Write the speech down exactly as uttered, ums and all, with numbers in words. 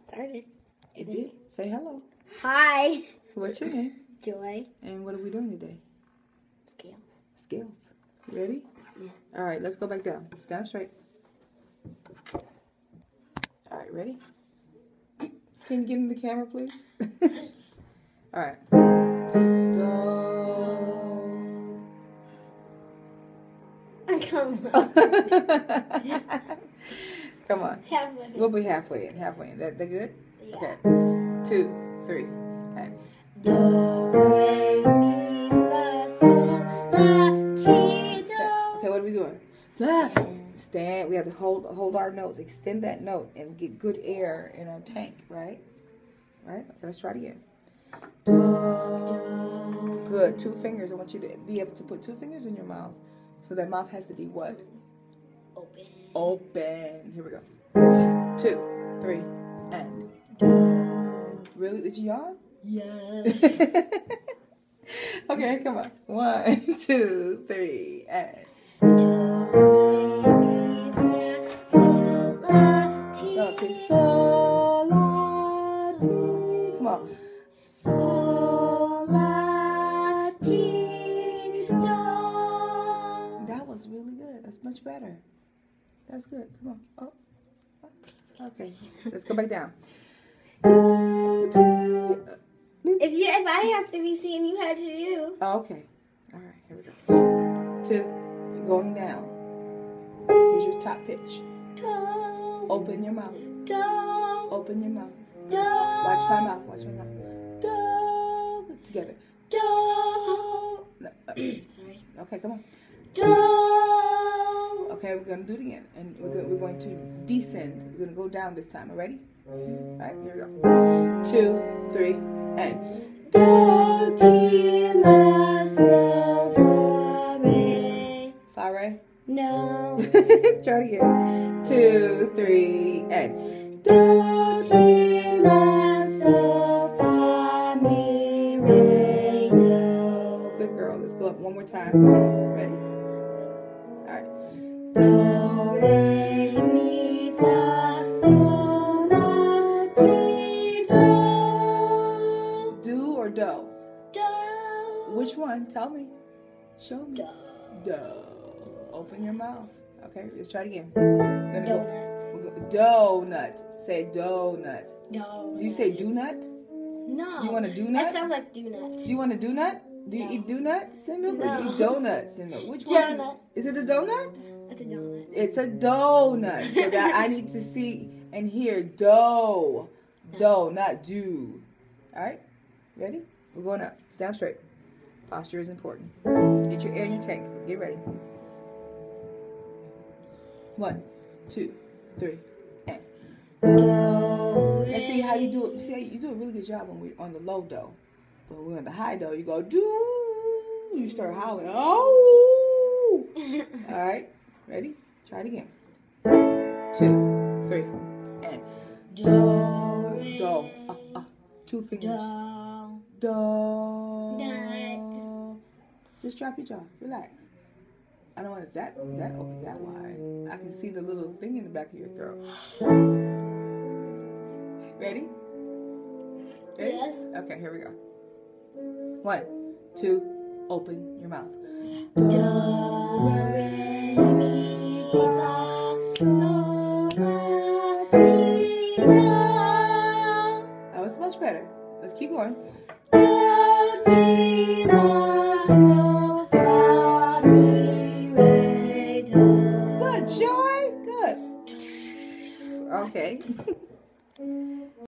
started. It did. Say hello. Hi. What's your name? Joy. And what are we doing today? Scales. Scales. Ready? Yeah. All right, let's go back down. Stand up straight. All right, ready? Can you get in the camera, please? All right. Do. Come on. Come on. Halfway. We'll be halfway in. Halfway in. That, that good? Yeah. Okay. Two, three, and. Do, re, mi, fa, sol, la, ti, do. Okay, what are we doing? Stand. Stand. We have to hold hold our notes. Extend that note and get good air in our tank, right? Right? Okay, let's try it again. Do. Good. Two fingers. I want you to be able to put two fingers in your mouth. So that mouth has to be what? Open. Open. Here we go. Two, three, and. Do. Really? Did you yawn? Yes. Okay, come on. One, two, three, and. Do, re, mi, fa, sol, la, ti. Okay, sol, la, ti. Come on. Sol, la, ti, do. That was really good. That's much better. That's good. Come on. Oh. Okay. Let's go back down. Do, ti. If you, if I have to be seeing you how to do. Oh, okay. All right. Here we go. Two. Going down. Here's your top pitch. Do. Open your mouth. Do. Open your mouth. Do. Watch my mouth. Watch my mouth. Do. Together. Do. No, uh, Sorry. okay, come on. Do. Okay, we're going to do it again. And we're going, we're going to descend. We're going to go down this time. Are you ready? All right, here we go. Two, three, and. Do, ti, la, sol, fa, re. Fa, re. No. Try it again. Two, three, and. Do, ti, la, sol, fa, mi, re, do. Good girl. Let's go up one more time. Ready? All right. Do, re, mi, fa, sol, la, ti, do. Do or do? Do. Which one? Tell me. Show me. Do. Do. Open your mouth. Okay, let's try it again. We're gonna go. We'll go. Donut. Say donut. Do. Do you say do nut? No. You want a donut? That sounds like donut. Do you want a donut? Do you No. eat donut, Simba? Or No. do you eat donuts, Simba? Which one? Donut. Is it? Is it a donut? It's a donut. It's a donut. So that I need to see and hear do. Do, not do. All right? Ready? We're going up. Stand up straight. Posture is important. Get your air in your tank. Get ready. One, two, three, and. Do. And see how you do it. See how you do a really good job when we're on the low do. But when we're on the high do, you go do. You start howling. Oh. All right. Ready? Try it again. Two, three, and. Do. Re. Do. Uh, uh. Two fingers. Do. Do. Do. Just drop your jaw. Relax. I don't want it that that open that wide. I can see the little thing in the back of your throat. Ready? Ready? Yeah. Okay, here we go. One, two, open your mouth. Do, re, mi, fa, sol, la, ti, do. That was much better. Let's keep going. Do, ti, la, sol, fa, mi, re, do. Good, Joy. Good. Okay.